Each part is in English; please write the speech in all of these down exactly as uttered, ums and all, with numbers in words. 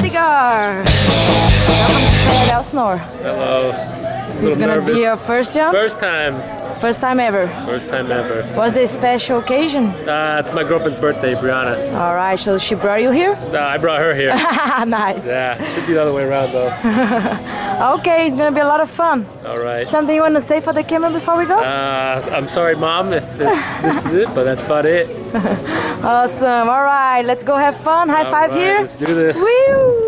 Edgar! Welcome to Skydive Elsinore. Hello. It's gonna nervous. be your first jump? First time. First time ever? First time ever. What's the special occasion? Uh, it's my girlfriend's birthday, Brianna. Alright, so she brought you here? Uh, I brought her here. Nice. Yeah, should be the other way around though. Okay, it's gonna be a lot of fun. Alright. Something you want to say for the camera before we go? Uh, I'm sorry, Mom, if this, this is it, but that's about it. Awesome. Alright, let's go have fun. High All five right, here. Let's do this. Woo!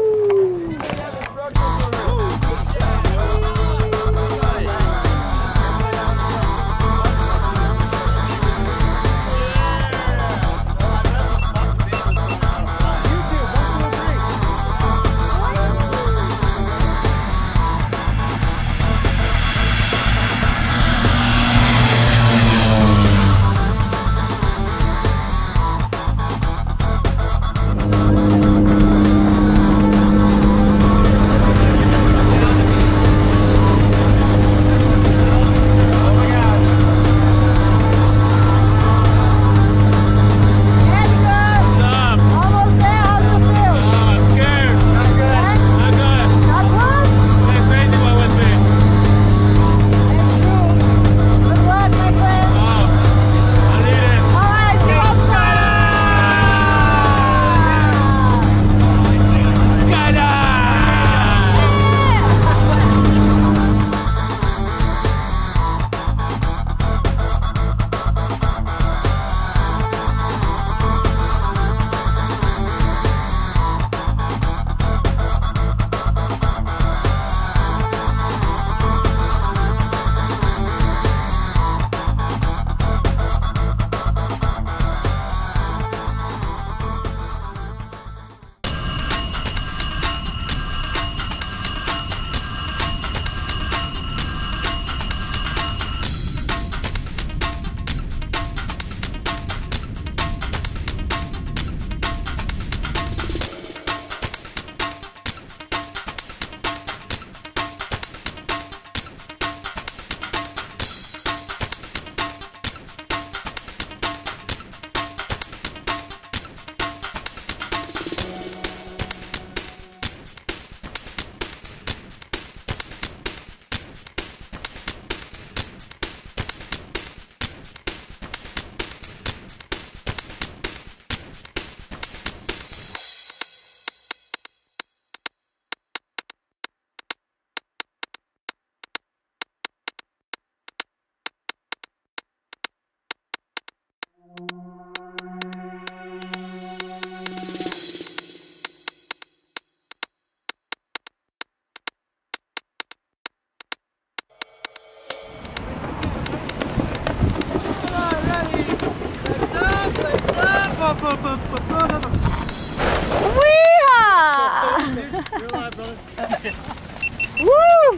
Woo!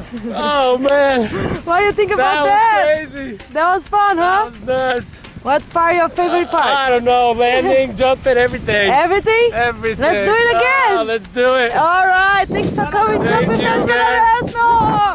Oh man! What do you think about that? that? Was crazy. That was fun, huh? That was nuts. What part your favorite part? I don't know, landing, jumping, everything. Everything? Everything. Let's do it again. Oh, let's do it. All right, thanks for coming. Thank Jumping you, to man. Skydive Elsinore.